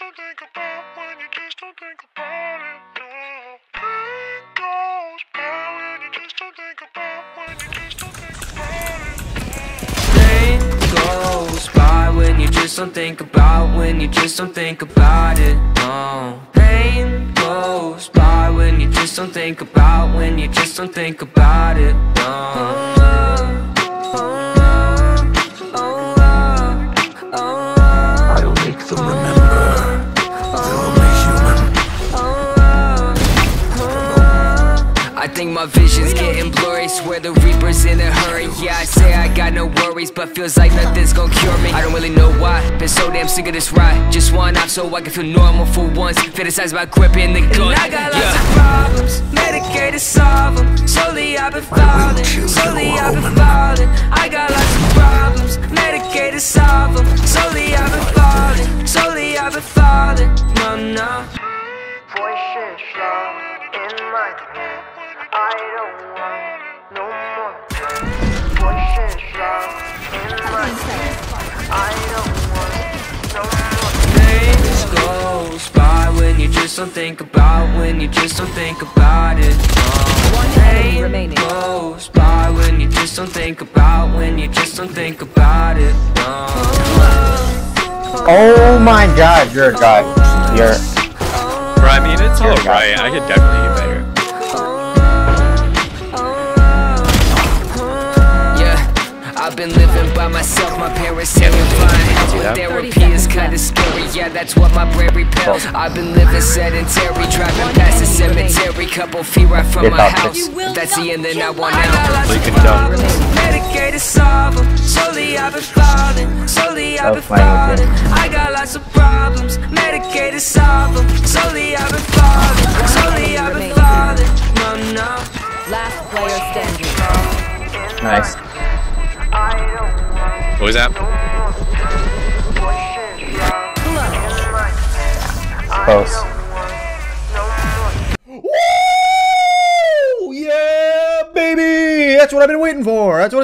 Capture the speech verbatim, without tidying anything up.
don't think about, when you just don't think about it, no. Pain goes by when you just don't think about, when you just don't think about it. Pain goes by when you just don't think about, when you just don't think about it, no. Pain goes by when you just don't think about, when you just don't think about it, no. I'll make them remember. They'll be human. I think my vision's getting blurry. Swear the Reaper's in a hurry. Yeah, I say I got no worries, but feels like nothing's gonna cure me. I don't really know why, been so damn sick of this ride. Just one off so I can feel normal for once. Fantasize about gripping the gun. And I got lots yeah. of problems, medicated, solve them. Slowly I've been falling, slowly I've been falling. I got lots of problems, medicated, solve them. Slowly I've been falling, slowly I've been falling. No, no. Voices loud in my head. I don't want no more. Voices loud in my head. I don't want no more. Days goes by when you just don't think about, when you just don't think about it. Oh, enemy remaining. Goes by when you just don't think about, when you just don't think about it. Oh, Oh my god, you're a god. You're. Bro, I mean, it's alright. I could definitely get better. I've been living by myself, my parents say I'm fine. Therapy is kinda scary, yeah, that's what my brain repels. I've been living sedentary, driving past the cemetery. Couple feet right from my house, that's the end, then I want out. So you can jump. Medicated, solve them. Slowly I've been falling, slowly I've been falling. I got lots of problems, medicated, solve them. Slowly I've been falling, slowly I've been falling. No, no. Last player standing. Nice. What was that? Close. Woo! Yeah, baby! That's what I've been waiting for. That's what